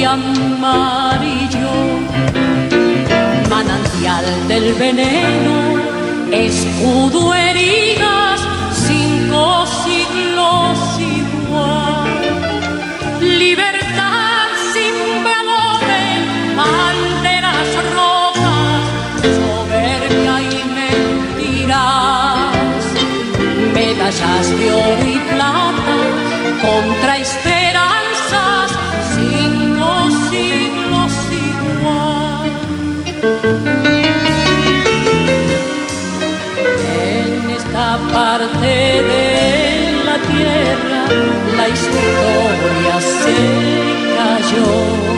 amarillo, manantial del veneno, escudo, heridas, 5 siglos igual. Libertad sin valores, banderas rojas, soberbia y mentiras, medallas de oro y plata contra esperanzas, 5 siglos igual. En esta parte de la tierra la historia se cayó,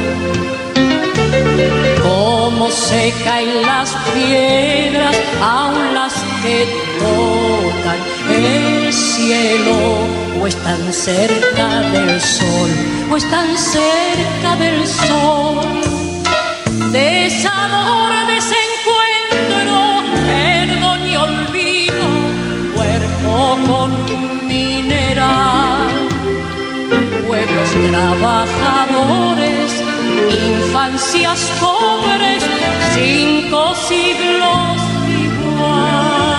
como se caen las piedras, aun las que tocan el cielo, o están cerca del sol, o están cerca del sol. Desamor, desencuentro, perdón y olvido, cuerpo con mineral, pueblos trabajadores, infancias pobres, 5 siglos igual.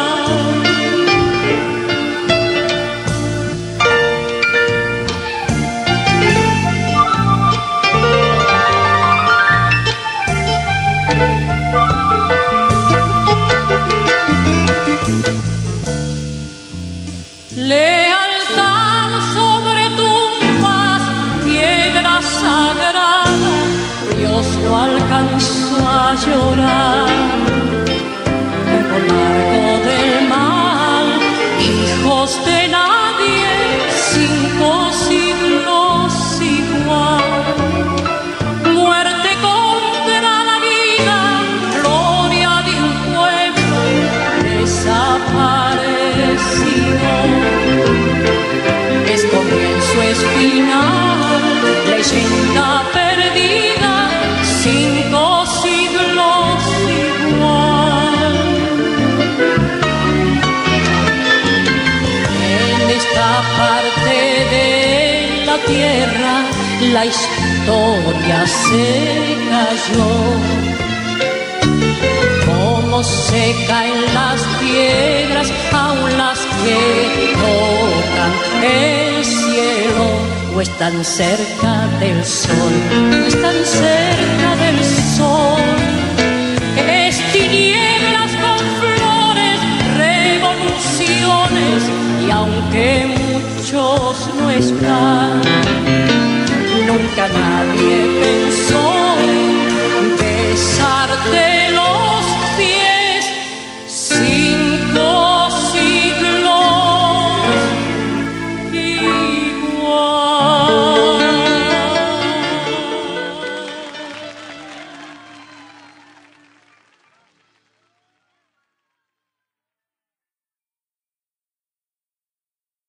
Lealtad sobre tumbas, piedra sagrada, Dios no alcanzó a llorar. Tiempo largo del mal, hijos de nadie, 5 siglos igual. Muerte contra la vida, gloria de un pueblo desaparecido. Es comienzo, es final, leyenda perdida, 5 siglos igual. En esta parte de la tierra la historia se cayó, como se caen las piedras, aun las que tocan el cielo, o están cerca del sol, o están cerca del sol. Es tinieblas con flores, revoluciones, y aunque muchos no están, nunca nadie